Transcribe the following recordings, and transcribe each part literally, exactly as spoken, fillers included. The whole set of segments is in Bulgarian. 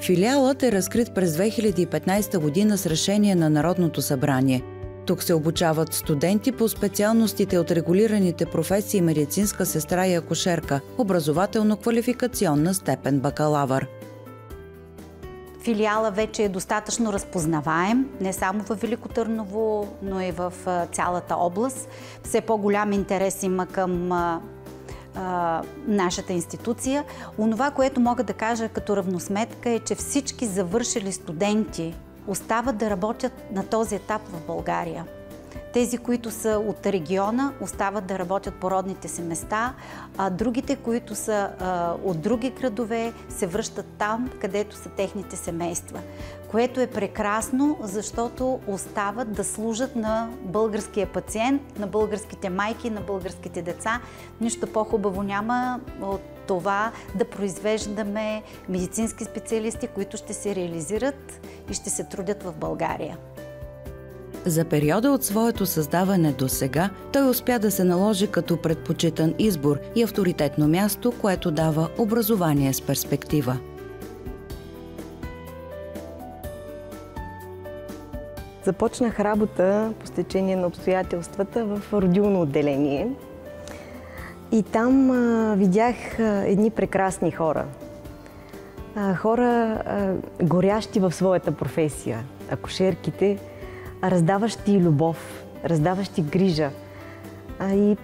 Филиалът е разкрит през две хиляди и петнадесета година с решение на Народното събрание. Тук се обучават студенти по специалностите от регулираните професии медицинска сестра и акушерка, образователно-квалификационна степен бакалавър. Филиала вече е достатъчно разпознаваем, не само в Велико Търново, но и в цялата област. Все по-голям интерес има към а, а, нашата институция. Онова, което мога да кажа като равносметка е, че всички завършили студенти остават да работят на този етап в България. Тези, които са от региона, остават да работят по родните си места, а другите, които са а, от други градове, се връщат там, където са техните семейства. Което е прекрасно, защото остават да служат на българския пациент, на българските майки, на българските деца. Нищо по-хубаво няма от това да произвеждаме медицински специалисти, които ще се реализират и ще се трудят в България. За периода от своето създаване до сега, той успя да се наложи като предпочитан избор и авторитетно място, което дава образование с перспектива. Започнах работа по стечение на обстоятелствата в родилно отделение. И там а, видях а, едни прекрасни хора. А, хора а, горящи в своята професия. Акушерките, раздаващи любов, раздаващи грижа. А, и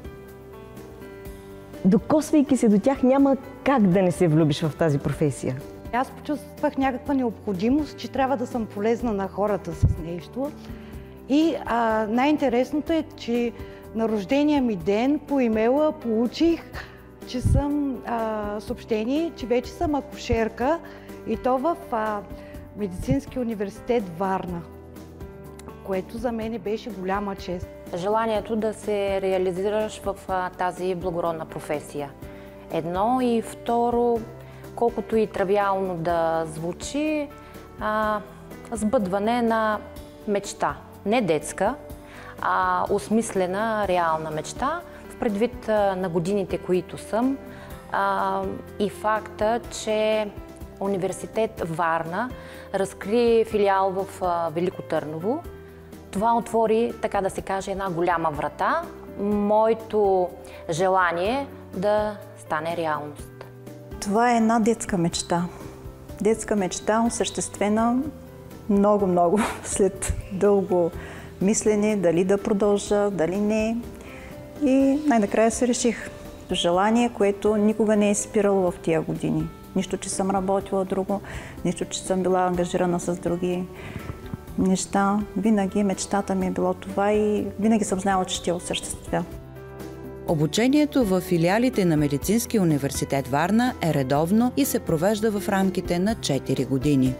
докосвайки се до тях, няма как да не се влюбиш в тази професия. Аз почувствах някаква необходимост, че трябва да съм полезна на хората с нещо. И най-интересното е, че на рождения ми ден по имейла получих, че съм а, съобщение, че вече съм акушерка и то в а, Медицински университет Варна, което за мен беше голяма чест. Желанието да се реализираш в а, тази благородна професия. Едно и второ, колкото и тривиално да звучи, а, сбъдване на мечта. Не детска, а осмислена, реална мечта, в предвид а, на годините, които съм а, и факта, че университет Варна разкри филиал в а, Велико Търново. Това отвори, така да се каже, една голяма врата. Моето желание да стане реалност. Това е една детска мечта. Детска мечта, осъществена много-много след дълго мислене, дали да продължа, дали не. И най-накрая се реших. Желание, което никога не е спирало в тия години. Нищо, че съм работила друго, нищо, че съм била ангажирана с други неща. Винаги мечтата ми е било това и винаги съм знала, че ще я осъществя. Обучението в филиалите на Медицинския университет Варна е редовно и се провежда в рамките на четири години.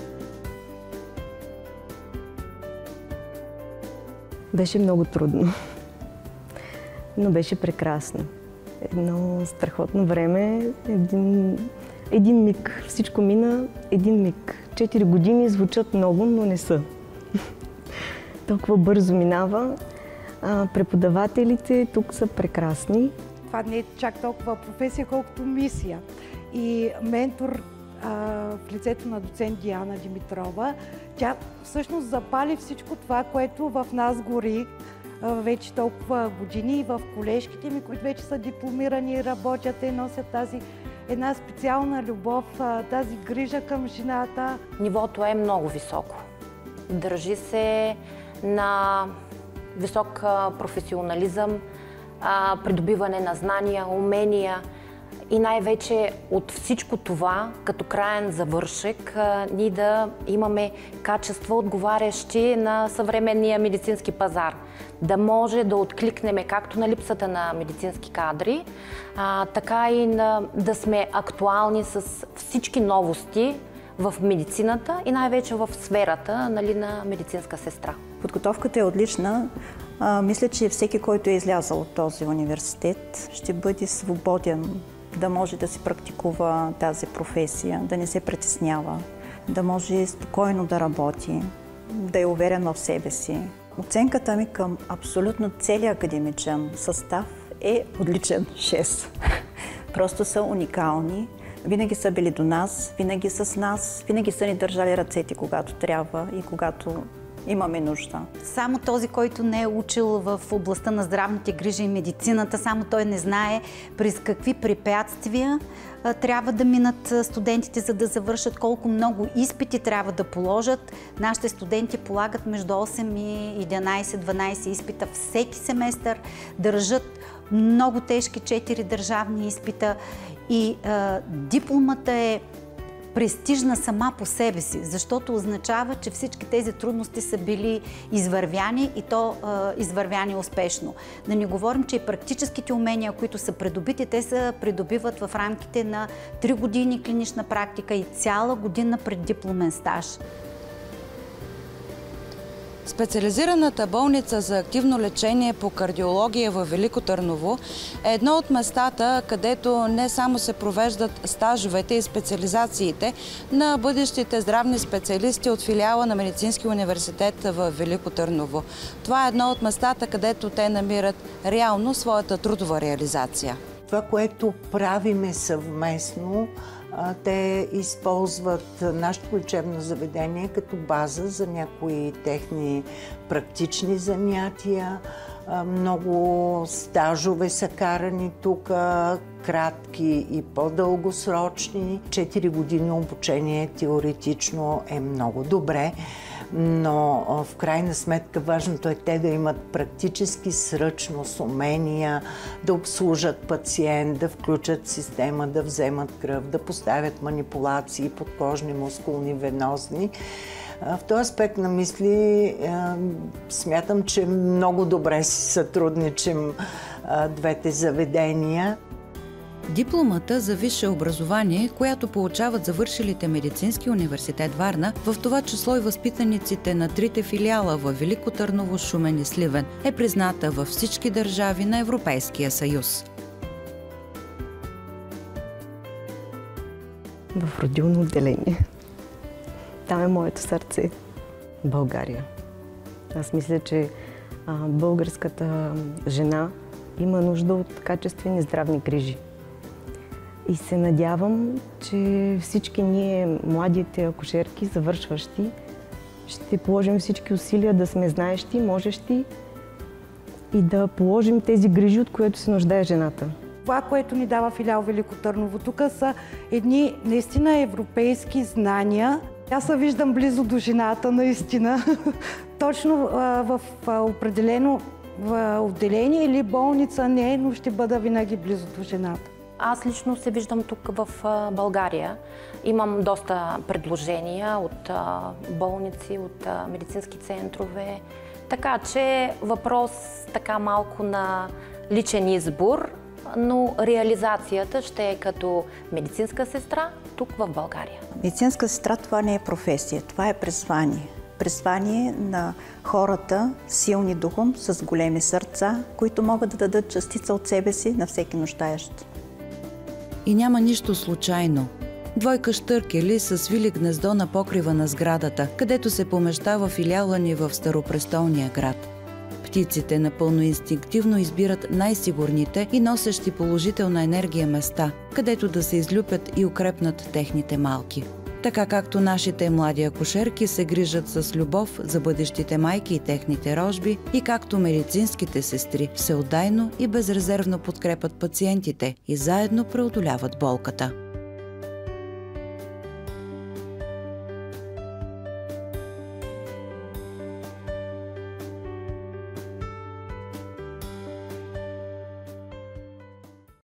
Беше много трудно, но беше прекрасно. Едно страхотно време, един, един миг. Всичко мина един миг. Четири години звучат много, но не са. Толкова бързо минава. А, преподавателите тук са прекрасни. Това не е чак толкова професия, колкото мисия. И ментор а, в лицето на доцент Диана Димитрова, тя всъщност запали всичко това, което в нас гори а, вече толкова години и в колежките ми, които вече са дипломирани, работят и носят тази една специална любов, а, тази грижа към жената. Нивото е много високо. Държи се на висок професионализъм, придобиване на знания, умения и най-вече от всичко това, като краен завършек, ние да имаме качества, отговарящи на съвременния медицински пазар. Да може да откликнем както на липсата на медицински кадри, така и на, да сме актуални с всички новости в медицината и най-вече в сферата, нали, на медицинска сестра. Подготовката е отлична. А, мисля, че всеки, който е излязъл от този университет, ще бъде свободен да може да си практикува тази професия, да не се притеснява, да може спокойно да работи, да е уверен в себе си. Оценката ми към абсолютно целия академичен състав е отличен шест. Просто са уникални. Винаги са били до нас, винаги с нас, винаги са ни държали ръцете, когато трябва и когато имаме нужда. Само този, който не е учил в областта на здравните грижи и медицината, само той не знае през какви препятствия трябва да минат студентите, за да завършат, колко много изпити трябва да положат. Нашите студенти полагат между осем и единайсет-дванайсет изпита всеки семестър, държат много тежки четири държавни изпита и а, дипломата е престижна сама по себе си, защото означава, че всички тези трудности са били извървяни и то а, извървяни успешно. Да не говорим, че и практическите умения, които са придобити, те се придобиват в рамките на три години клинична практика и цяла година преддипломен стаж. Специализираната болница за активно лечение по кардиология във Велико Търново е едно от местата, където не само се провеждат стажовете и специализациите на бъдещите здравни специалисти от филиала на Медицинския университет във Велико Търново. Това е едно от местата, където те намират реално своята трудова реализация. Това, което правиме съвместно, те използват нашето лечебно заведение като база за някои техни практични занятия. Много стажове са карани тук, кратки и по-дългосрочни. Четири години обучение теоретично е много добре, но в крайна сметка важното е те да имат практически сръчност, умения, да обслужат пациент, да включат система, да вземат кръв, да поставят манипулации подкожни, мускулни, венозни. В този аспект на мисли смятам, че много добре си сътрудничим двете заведения. Дипломата за висше образование, която получават завършилите Медицински университет Варна, в това число и възпитаниците на трите филиала във Велико Търново, Шумен и Сливен, е призната във всички държави на Европейския съюз. В родилно отделение. Там е моето сърце. България. Аз мисля, че а, българската жена има нужда от качествени здравни грижи. И се надявам, че всички ние, младите акушерки, завършващи, ще положим всички усилия да сме знаещи, можещи и да положим тези грижи, от които се нуждае жената. Това, което ни дава филиал Велико Търново, тук са едни наистина европейски знания. Аз се виждам близо до жената, наистина. Точно а, в а, определено в отделение или болница не, но ще бъда винаги близо до жената. Аз лично се виждам тук в България. Имам доста предложения от болници, от медицински центрове. Така че въпрос така малко на личен избор, но реализацията ще е като медицинска сестра тук в България. Медицинска сестра това не е професия, това е призвание. Призвание на хората, силни духом, с големи сърца, които могат да дадат частица от себе си на всеки нуждаещ. И няма нищо случайно. Двойка щъркели са свили гнездо на покрива на сградата, където се помещава филиала ни в Старопрестолния град. Птиците напълно инстинктивно избират най-сигурните и носещи положителна енергия места, където да се излюпят и укрепнат техните малки. Така както нашите млади акушерки се грижат с любов за бъдещите майки и техните рожби, и както медицинските сестри всеотдайно и безрезервно подкрепят пациентите и заедно преодоляват болката.